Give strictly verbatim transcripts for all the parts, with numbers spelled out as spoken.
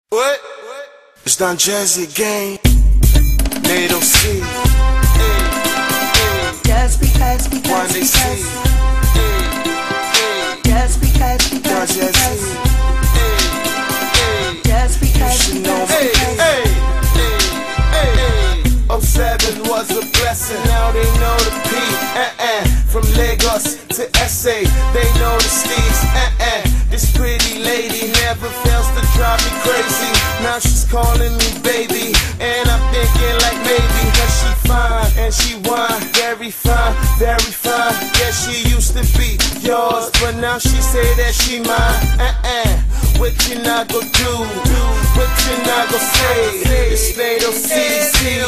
What? It's Don Jazzy again. Nato C. Just because, because, One they because. see. Just because, Don because, Jazzy. because. Just because, You should know because, me. because. Hey, hey, hey. oh seven was a blessing. Now they know the P. Uh-uh. From Lagos to S A, they know the steez. Uh-uh. This pretty lady never fails to drive me crazy. Now she's calling me baby, and I'm thinking like maybe that she fine and she wine, very fine, very fine. Yeah, she used to be yours, but now she say that she mine. Uh-uh. What you not go do? What you not go say? It's Nato C C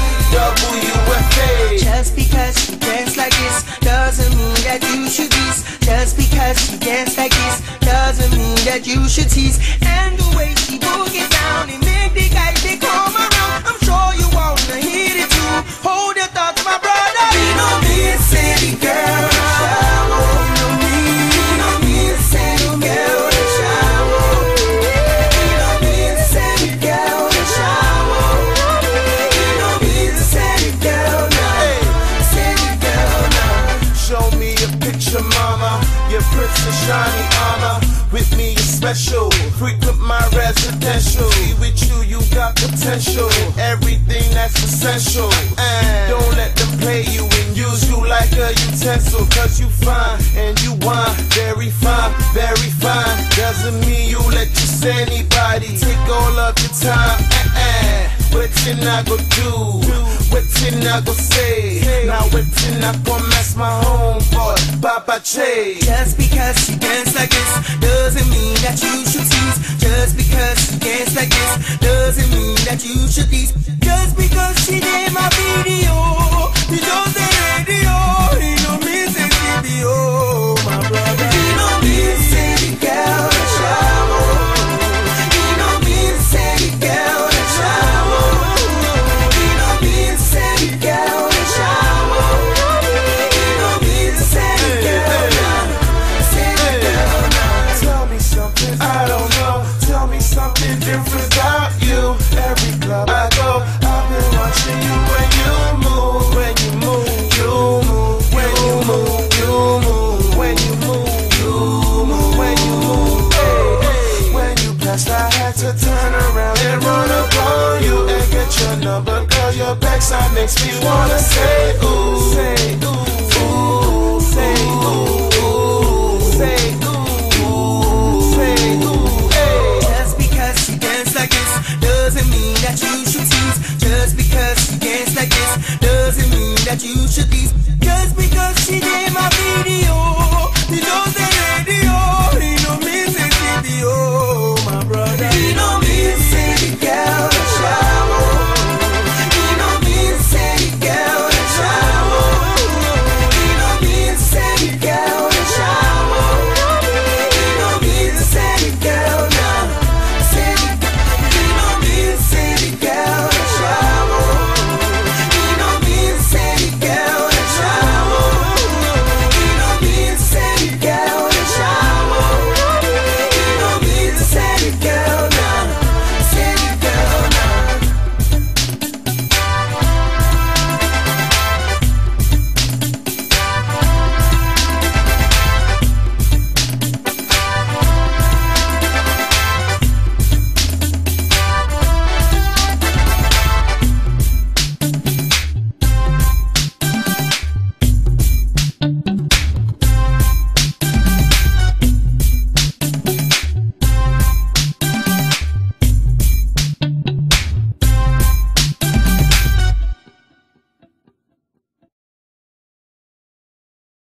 W F A. Just because she dance like this doesn't mean that you should tease. Just because she dance like this doesn't mean that you should tease. And the way she book it down, it make the guys they come around. I'm sure you wanna hit it too. Hold your thoughts, my brother. You know me, city girl. Shower. You know me, you know me, city girl. Shower. You know me, city girl. Shower. You know me, city girl. City girl. Show me a picture, mama. Your pretty shiny armor. With me, you're special. Frequent my residential. Be with you, you got potential. Everything that's essential. And don't let them play you and use you like a utensil. Cause you fine and you wine. Very fine, very fine. Doesn't mean you let just anybody take all of your time. Uh-uh. What you not go do? What you not go say? Now what you not go mess my homeboy, Papa Che? Just because she dance like this doesn't mean that you should tease. Just because she dance like this doesn't mean that you should tease. Just because she did my video, you don't say radio. You know me say T V O, my brother. You know me say the girl that shower. You know me say the girl that shower. You know me say the girl that shower. You know me say the girl that say the girl that. Tell me something I don't know. Tell me something different about you. Every club I go, I've been watching you when you move. When you move, you move. When you move, you move. When you move, you move. When you move, hey, hey. When you passed, I had to turn around and run up on you and get your number. Girl, your backside makes me wanna say ooh, say ooh.